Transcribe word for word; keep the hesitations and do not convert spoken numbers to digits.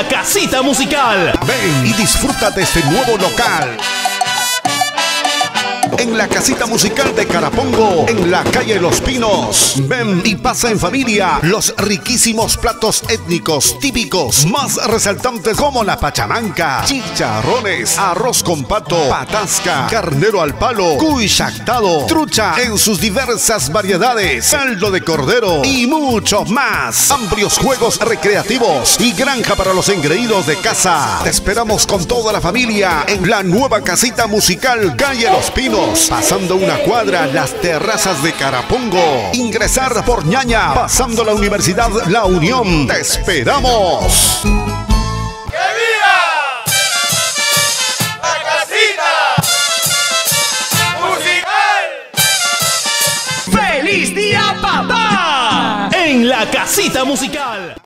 La Casita Musical. Ven y disfruta de este nuevo local. En la Casita Musical de Carapongo, en la calle Los Pinos. Ven y pasa en familia los riquísimos platos étnicos típicos más resaltantes como la pachamanca, chicharrones, arroz con pato, patasca, carnero al palo, cuy chactado, trucha en sus diversas variedades, caldo de cordero y mucho más. Amplios juegos recreativos y granja para los engreídos de casa. Te esperamos con toda la familia en la nueva Casita Musical calle Los Pinos. Pasando una cuadra, las terrazas de Carapongo. Ingresar por Ñaña, pasando la Universidad La Unión. ¡Te esperamos! ¡Que viva la Casita Musical! ¡Feliz día, papá! En La Casita Musical.